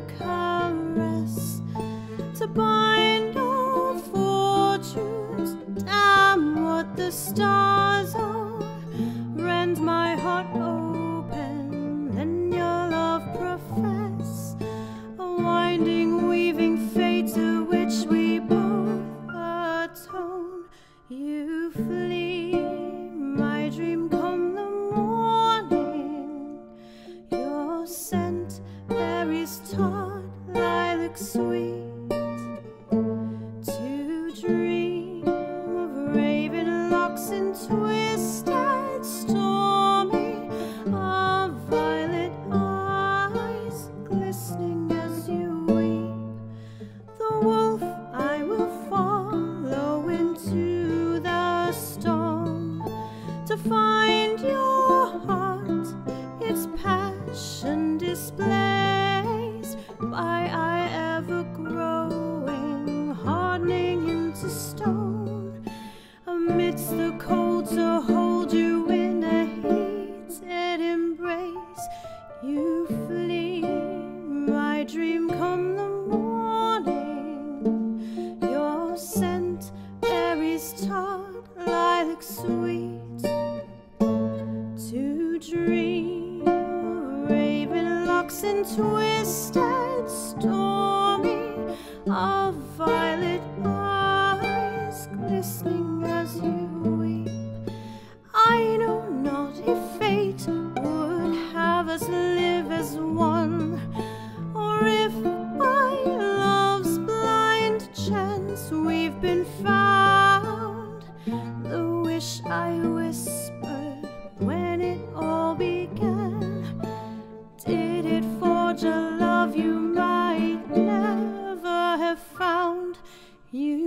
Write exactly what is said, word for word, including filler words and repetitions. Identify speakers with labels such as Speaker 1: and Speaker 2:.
Speaker 1: a caress to bind our fortunes. Damn what the stars are, rend my heart open, then your love profess, a winding, weaving fate to which we both atone. You flee, my dream come the morning, your scent, berries tart, lilac sweet, to dream of raven locks and twisted stormy, of violet eyes glistening as you weep. The wolf I will follow into the storm, to find your heart, its passion displays, by I ever growing, hardening into stone, amidst the cold to hold you in a heated embrace. You flee, my dream come the morning, your scent, berries tart, lilac sweet, to dream of raven locks and twisted stormy, of violet eyes glistening as you weep. I know not if fate would have us live as one, or if by love's blind chance we've been found. The wish I whispered when it all began, did it forge a love you might never have found? You